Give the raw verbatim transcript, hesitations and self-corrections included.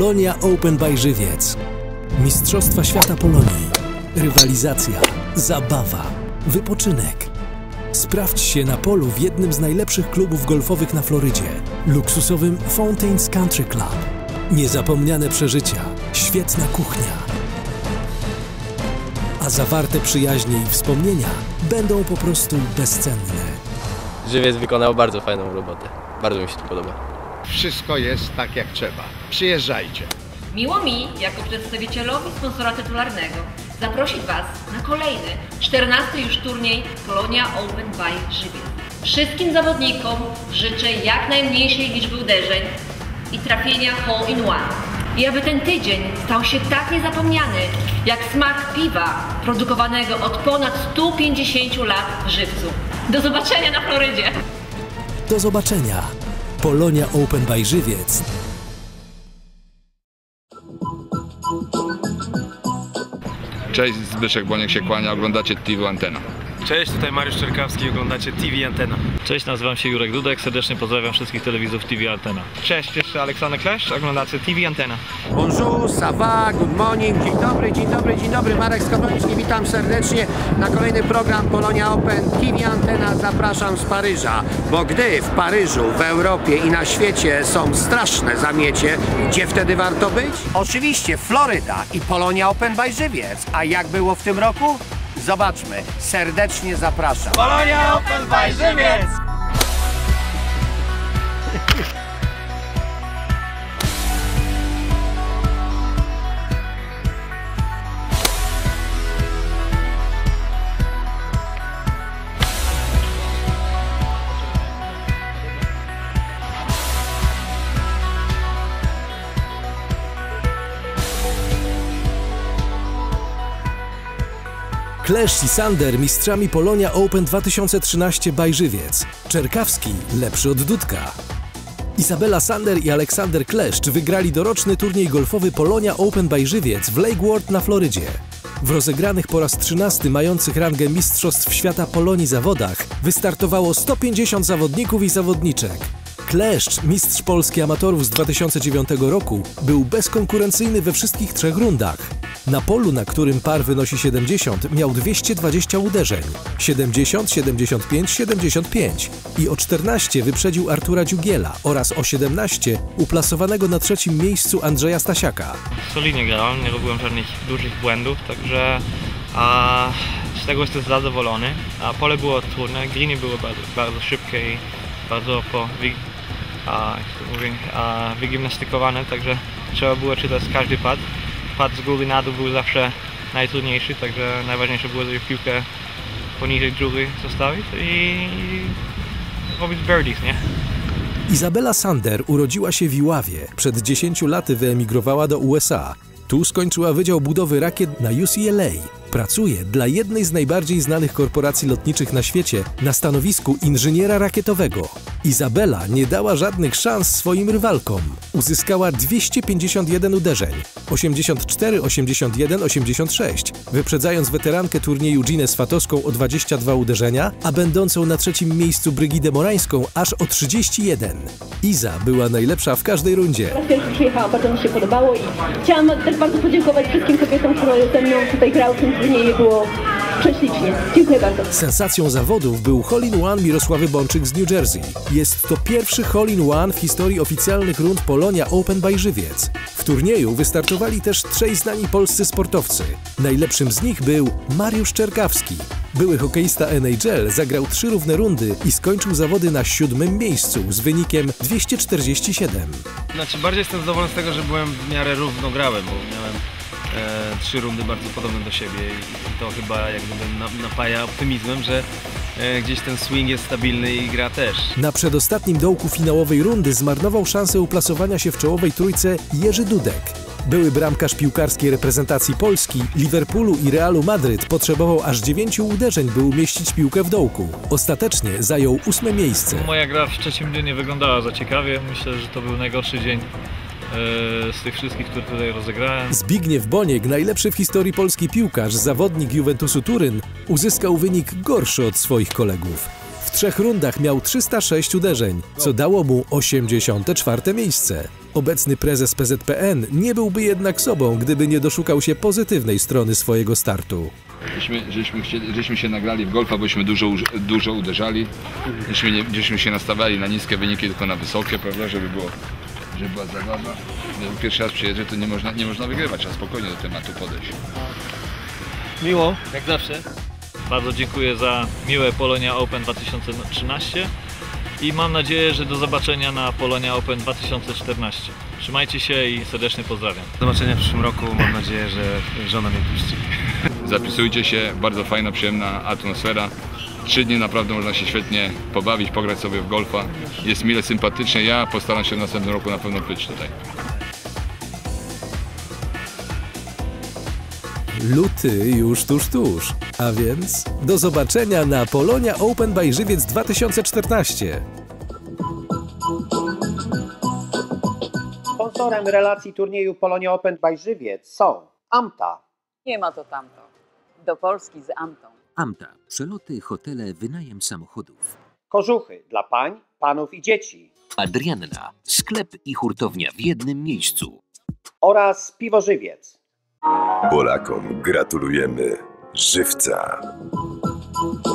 Polonia Open by Żywiec. Mistrzostwa Świata Polonii. Rywalizacja, zabawa, wypoczynek. Sprawdź się na polu w jednym z najlepszych klubów golfowych na Florydzie. Luksusowym Fountains Country Club. Niezapomniane przeżycia, świetna kuchnia. A zawarte przyjaźnie i wspomnienia będą po prostu bezcenne. Żywiec wykonał bardzo fajną robotę. Bardzo mi się to podoba. Wszystko jest tak jak trzeba. Przyjeżdżajcie. Miło mi, jako przedstawicielowi sponsora tytularnego, zaprosić Was na kolejny, czternasty już turniej Polonia Open by Żywiec. Wszystkim zawodnikom życzę jak najmniejszej liczby uderzeń i trafienia hole in one. I aby ten tydzień stał się tak niezapomniany, jak smak piwa produkowanego od ponad stu pięćdziesięciu lat w Żywcu. Do zobaczenia na Florydzie! Do zobaczenia! Polonia Open by Żywiec. Cześć, Zbyszek Boniek się kłania, oglądacie T V Antena. Cześć, tutaj Mariusz Czerkawski, oglądacie T V Antena. Cześć, nazywam się Jurek Dudek, serdecznie pozdrawiam wszystkich telewizorów T V Antena. Cześć, jeszcze Aleksander Kleszcz, oglądacie T V Antena. Bonjour, ça va, good morning, dzień dobry, dzień dobry, dzień dobry, Marek Skowroński, witam serdecznie na kolejny program Polonia Open T V Antena, zapraszam z Paryża, bo gdy w Paryżu, w Europie i na świecie są straszne zamiecie, gdzie wtedy warto być? Oczywiście Floryda i Polonia Open by Żywiec, a jak było w tym roku? Zobaczmy, serdecznie zapraszam. Polonia Open by Żywiec! Kleszcz i Sander mistrzami Polonia Open dwa tysiące trzynaście by Żywiec. Czerkawski lepszy od Dudka. Izabela Sander i Aleksander Kleszcz wygrali doroczny turniej golfowy Polonia Open by Żywiec w Lake Worth na Florydzie. W rozegranych po raz trzynasty mających rangę Mistrzostw Świata Polonii zawodach wystartowało sto pięćdziesiąt zawodników i zawodniczek. Kleszcz, mistrz Polski amatorów z dwa tysiące dziewiątego roku, był bezkonkurencyjny we wszystkich trzech rundach. Na polu, na którym par wynosi siedemdziesiąt, miał dwieście dwadzieścia uderzeń, siedemdziesiąt, siedemdziesiąt pięć, siedemdziesiąt pięć i o czternaście wyprzedził Artura Dziugiela oraz o siedemnaście uplasowanego na trzecim miejscu Andrzeja Stasiaka. Solidnie grałem, nie robiłem żadnych dużych błędów, także a, z tego jestem zadowolony. A pole było trudne, greeny były bardzo, bardzo szybkie i bardzo po, a, jak to mówię, a, wygimnastykowane, także trzeba było czytać każdy pad. Pad z góry na dół był zawsze najtrudniejszy, także najważniejsze było, żeby piłkę poniżej drugiej zostawić i robić birdies, nie? Izabela Sander urodziła się w Iławie. Przed dziesięciu laty wyemigrowała do U S A. Tu skończyła Wydział Budowy Rakiet na U C L A. Pracuje dla jednej z najbardziej znanych korporacji lotniczych na świecie na stanowisku inżyniera rakietowego. Izabela nie dała żadnych szans swoim rywalkom. Uzyskała dwieście pięćdziesiąt jeden uderzeń, osiemdziesiąt cztery, osiemdziesiąt jeden, osiemdziesiąt sześć, wyprzedzając weterankę turnieju Ginę Swatowską o dwadzieścia dwa uderzenia, a będącą na trzecim miejscu Brygidę Morańską aż o trzydzieści jeden. Iza była najlepsza w każdej rundzie. Raz pierwszy przyjechałam, bardzo mi się podobało i chciałam też bardzo podziękować wszystkim kobietom, które ze mną tutaj grały w tym turnieju, było prześlicznie. Dziękuję bardzo. Sensacją zawodów był hole-in-one Mirosławy Bączyk z New Jersey. Jest to pierwszy hole-in-one w historii oficjalnych rund Polonia Open by Żywiec. W turnieju wystartowali też trzej znani polscy sportowcy. Najlepszym z nich był Mariusz Czerkawski. Były hokeista N H L zagrał trzy równe rundy i skończył zawody na siódmym miejscu z wynikiem dwieście czterdzieści siedem. Znaczy bardziej jestem zadowolony z tego, że byłem w miarę równo grałem, bo miałem e, trzy rundy bardzo podobne do siebie i to chyba jakby napaja optymizmem, że e, gdzieś ten swing jest stabilny i gra też. Na przedostatnim dołku finałowej rundy zmarnował szansę uplasowania się w czołowej trójce Jerzy Dudek. Były bramkarz piłkarskiej reprezentacji Polski, Liverpoolu i Realu Madryt potrzebował aż dziewięciu uderzeń, by umieścić piłkę w dołku. Ostatecznie zajął ósme miejsce. Moja gra w trzecim dniu nie wyglądała za ciekawie. Myślę, że to był najgorszy dzień z tych wszystkich, które tutaj rozegrałem. Zbigniew Boniek, najlepszy w historii polski piłkarz, zawodnik Juventusu Turyn, uzyskał wynik gorszy od swoich kolegów. W trzech rundach miał trzysta sześć uderzeń, co dało mu osiemdziesiąte czwarte miejsce. Obecny prezes P Z P N nie byłby jednak sobą, gdyby nie doszukał się pozytywnej strony swojego startu. Żeśmy, żeśmy, chcieli, żeśmy się nagrali w golfa, bośmy dużo, dużo uderzali. Żeśmy, nie, żeśmy się nastawiali na niskie wyniki, tylko na wysokie, prawda, żeby, było, żeby była zabawa. Jak pierwszy raz przyjeżdżę, to nie można, nie można wygrywać, trzeba spokojnie do tematu podejść. Miło, jak zawsze. Bardzo dziękuję za miłe Polonia Open dwa tysiące trzynaście i mam nadzieję, że do zobaczenia na Polonia Open dwa tysiące czternaście. Trzymajcie się i serdecznie pozdrawiam. Do zobaczenia w przyszłym roku, mam nadzieję, że żona mnie puści. Zapisujcie się, bardzo fajna, przyjemna atmosfera. Trzy dni naprawdę można się świetnie pobawić, pograć sobie w golfa. Jest mile sympatycznie, ja postaram się w następnym roku na pewno być tutaj. Luty już tuż, tuż. A więc do zobaczenia na Polonia Open by Żywiec dwa tysiące czternaście. Sponsorem relacji turnieju Polonia Open by Żywiec są Amta. Nie ma to tamto. Do Polski z Amtą. Amta. Przeloty, hotele, wynajem samochodów. Kożuchy dla pań, panów i dzieci. Adrianna. Sklep i hurtownia w jednym miejscu. Oraz Piwo Żywiec. Polakom gratulujemy żywca.